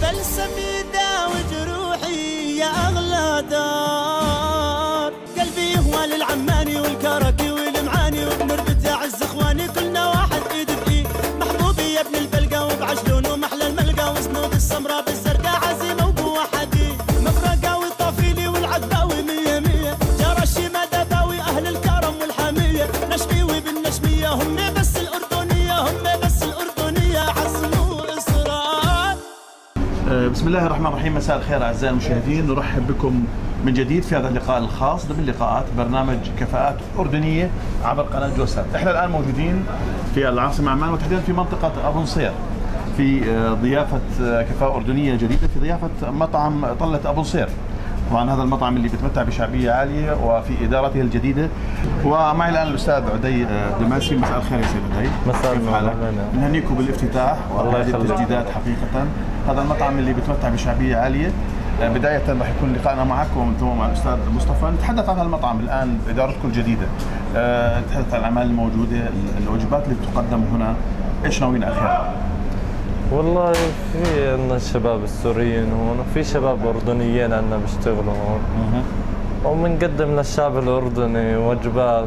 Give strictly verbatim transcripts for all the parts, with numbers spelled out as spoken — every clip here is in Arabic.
بلسم يداوي جروحي يا أغلى دار، قلبي هو للعماني والكركي والمعاني وبنربط يا عز إخواني كلنا واحد إيد بإيد. محبوبي يا ابن البلقة وبعجلون ومحلى الملقى وسنود السمراء بالزرقاء عزيمة وقوة حديد. مفرقاوي طافيلي والعداوي مية مية، جرى الشيمة دباوي أهل الكرم والحمية. نشميوي بالنشمية هم بس الأردنية، هم بس الأردنية عزم وإصرار. بسم الله الرحمن الرحيم. مساء الخير اعزائي المشاهدين، نرحب بكم من جديد في هذا اللقاء الخاص ضمن لقاءات برنامج كفاءات اردنيه عبر قناه جوسات. احنا الان موجودين في العاصمه عمان وتحديدا في منطقه ابو نصير في ضيافه كفاءه اردنيه جديده في ضيافه مطعم طله ابو نصير. طبعا هذا المطعم اللي بيتمتع بشعبيه عاليه وفي ادارته الجديده. ومعي الان الاستاذ عدي دماسي. مساء الخير يا سيد عدي. مساء النور. نهنيكم بالافتتاح وهذه التجديدات. حقيقه هذا المطعم اللي بيتمتع بشعبيه عاليه. بدايه راح يكون لقائنا معك ومن ثم مع الاستاذ مصطفى. نتحدث عن المطعم الان بادارتكم الجديده، نتحدث عن الاعمال الموجوده، الوجبات اللي بتقدم هنا، ايش ناويين اخيرا؟ والله في عندنا الشباب السوريين هون وفي شباب اردنيين عندنا بيشتغلوا هون، وبنقدم للشعب الاردني وجبات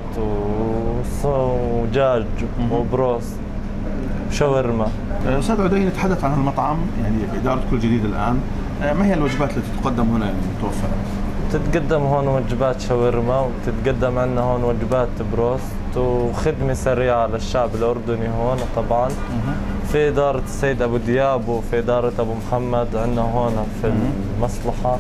ودجاج وبروست وشاورما. استاذ عدي، نتحدث عن المطعم يعني بادارتكم الجديده الان، ما هي الوجبات التي تقدم هنا يعني متوفره؟ تتقدم هون وجبات شاورما، وتتقدم عندنا هون وجبات بروست وخدمه سريعه للشعب الاردني هون. طبعا في إدارة السيد أبو دياب وفي إدارة أبو محمد عندنا هون في المصلحة،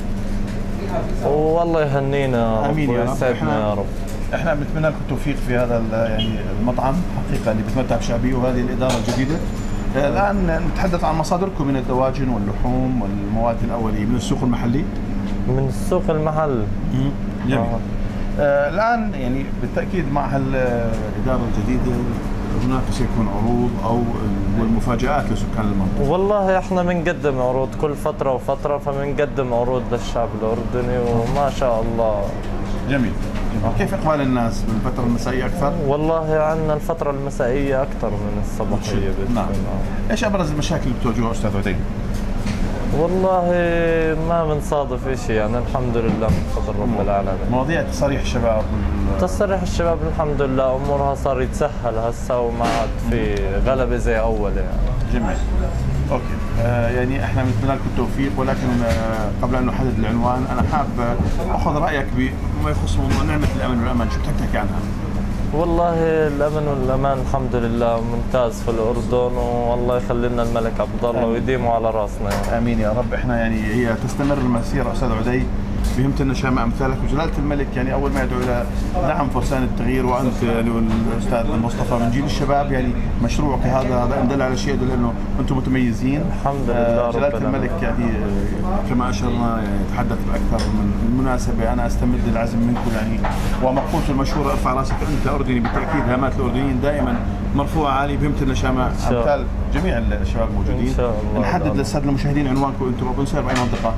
والله يهنينا ويسعدنا يا رب. احنا بنتمنى لكم التوفيق في هذا يعني المطعم حقيقة اللي بيتمتع بشعبية وهذه الإدارة الجديدة. الآن نتحدث عن مصادركم من الدواجن واللحوم والمواد الأولية من السوق المحلي؟ من السوق المحل. جميل. آه الآن يعني بالتأكيد مع هالإدارة الجديدة هناك سيكون عروض او والمفاجآت لسكان المنطقه. والله احنا بنقدم عروض كل فتره وفتره، فبنقدم عروض للشعب الاردني وما شاء الله. جميل. جميل. كيف اقبال الناس بالفتره المسائيه اكثر؟ والله عندنا الفتره المسائيه اكثر من الصباحيه. نعم. ايش ابرز المشاكل اللي بتواجهها استاذ عدي؟ والله ما بنصادف شيء يعني، الحمد لله من فضل رب العالمين. مواضيع تصاريح الشباب تصريح الشباب الحمد لله امورها صار يتسهل هسه وما عاد في غلبه زي اول يعني. جميل. اوكي. آه يعني احنا بنتمنى لكم التوفيق، ولكن آه قبل ان نحدد العنوان انا حاب اخذ رايك بما يخص موضوع نعمه الامن والامان، شو بتحكي تحكي عنها؟ والله الامن والامان الحمد لله ممتاز في الاردن، والله يخلي لنا الملك عبد الله ويديمه على راسنا يعني. امين يا رب. احنا يعني هي تستمر المسيره استاذ عدي بهمتنا شامة امثالك، وجلاله الملك يعني اول ما يدعو الى دعم فرسان التغيير، وانت يعني والاستاذ مصطفى من جيل الشباب، يعني مشروعك هذا هذا ان دل على شيء يدل انه انتم متميزين. الحمد لله. جلاله الملك يعني كما اشرنا يعني تحدث باكثر من مناسبه. انا استمد العزم منكم يعني، ومقولته المشهوره ارفع راسك انت اردني. بالتاكيد هامات الاردنيين دائما مرفوعه عالي، بهمتنا شامة امثال جميع الشباب الموجودين. ان شاء الله. نحدد للساده المشاهدين عنوانكم انتم ابو نصير باي منطقه؟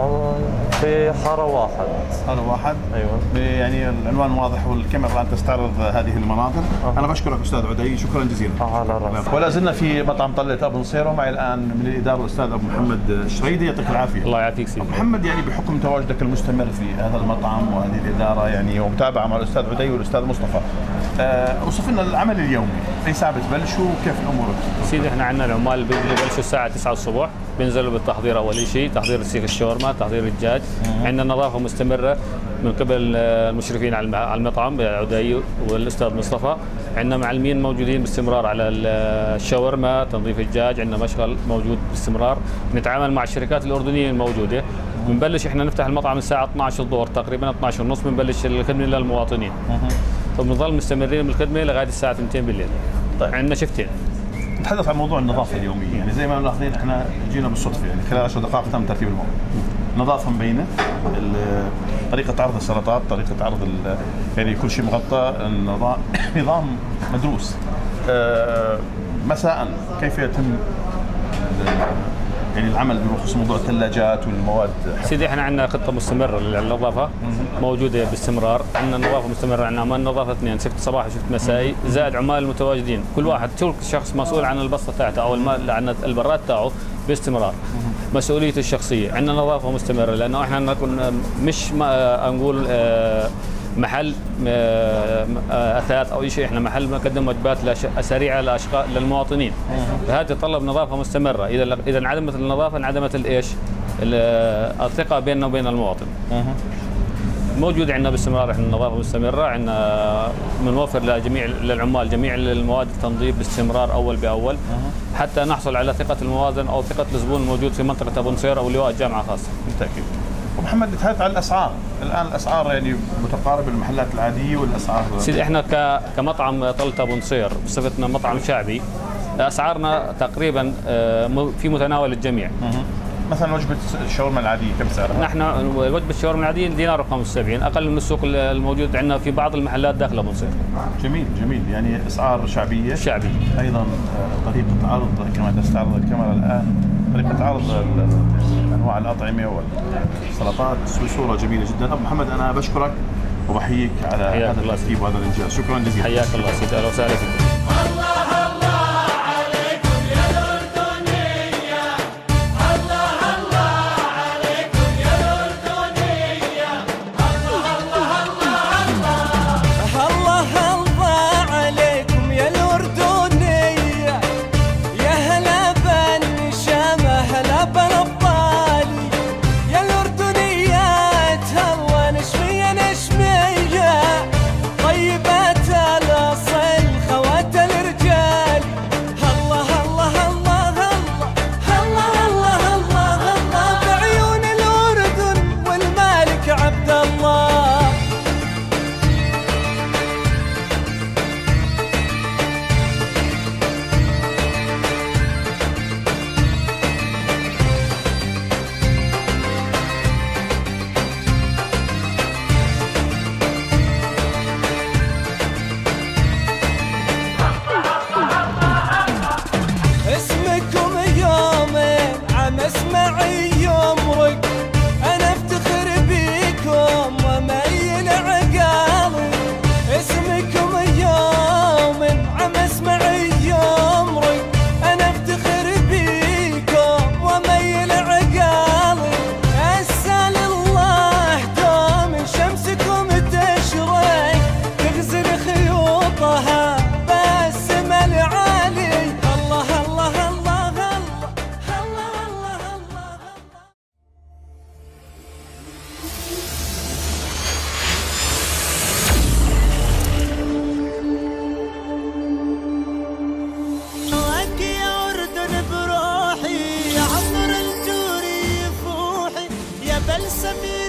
في حارة واحد. حارة واحد؟ ايوه. يعني العنوان واضح والكاميرا الان تستعرض هذه المناظر. أه. انا بشكرك استاذ عدي، شكرا جزيلا. على راسك. ولا زلنا في مطعم طلة ابو نصير، ومعي الان من الاداره الاستاذ ابو محمد الشريدي. يعطيك العافيه. الله يعافيك سيدي. ابو محمد، يعني بحكم تواجدك المستمر في هذا المطعم وهذه الاداره يعني ومتابعه مع الاستاذ عدي والاستاذ مصطفى، اوصف لنا العمل اليومي، اي ساعه بتبلشوا وكيف الامور؟ سيدي احنا عندنا العمال ببلشوا الساعه تسعة الصبح، بينزلوا بالتحضير اول شيء، تحضير سيخ الشاورما، تحضير الدجاج. عندنا نظافه مستمره من قبل المشرفين على المطعم عدي والاستاذ مصطفى. عندنا معلمين موجودين باستمرار على الشاورما، تنظيف الدجاج، عندنا مشغل موجود باستمرار. نتعامل مع الشركات الاردنيه الموجوده. بنبلش احنا نفتح المطعم الساعه اثنعش الظهر تقريبا، اثنعش ونص بنبلش الخدمه للمواطنين. وبنظل مستمرين بالخدمه لغايه الساعه اثنتين بالليل. طيب عندنا شفتين. نتحدث عن موضوع النظافه اليوميه، يعني زي ما ملاحظين احنا جينا بالصدفه يعني خلال عشر دقائق تم ترتيب الموضوع. نظافه مبينه، طريقه عرض السلطات، طريقه عرض يعني كل شيء مغطى، النظام نظام مدروس. آه مساء كيف يتم يعني العمل بخصوص موضوع الثلاجات والمواد؟ سيدي احنا عندنا خطه مستمره للنظافه موجوده باستمرار. عندنا نظافه مستمره، عندنا عمال نظافه اثنين، شفت صباحي شفت مسائي، زائد عمال المتواجدين، كل واحد كل شخص مسؤول عن البسطه تاعته او الماء عن البراد تاعه باستمرار. مسؤوليته الشخصيه. عندنا نظافه مستمره لانه احنا نكون مش ما نقول محل اثاث او شيء، احنا محل نقدم وجبات سريعه لاشخاص للمواطنين. فهذا يتطلب نظافه مستمره، اذا اذا انعدمت النظافه انعدمت الايش؟ الثقه بيننا وبين المواطن. موجود عندنا باستمرار احنا النظافه مستمره، عندنا بنوفر لجميع للعمال جميع المواد التنظيف باستمرار اول باول حتى نحصل على ثقه المواطن او ثقه الزبون الموجود في منطقه ابو نصير او لواء الجامعه خاصه. بالتاكيد. ومحمد نتحدث عن الاسعار، الان الاسعار يعني متقاربه بالمحلات العاديه والاسعار سيدي احنا ك... كمطعم طلت ابو نصير بصفتنا مطعم شعبي اسعارنا تقريبا في متناول الجميع. مثلا وجبه الشاورما العاديه كم سعرها؟ نحن وجبه الشاورما العاديه دينار وخمسة وسبعين، اقل من السوق الموجود عندنا في بعض المحلات داخل ابو نصير. جميل جميل، يعني اسعار شعبيه. شعبي. ايضا طريقه عرض كما تستعرض الكاميرا الان، طريقه عرض انواع الاطعمه والسلطات بصوره جميله جدا. ابو محمد انا بشكرك وبحييك على هذا الترتيب وهذا الانجاز، شكرا جزيلا. حياك الله سيدي، اهلا وسهلا فيك. فلسفي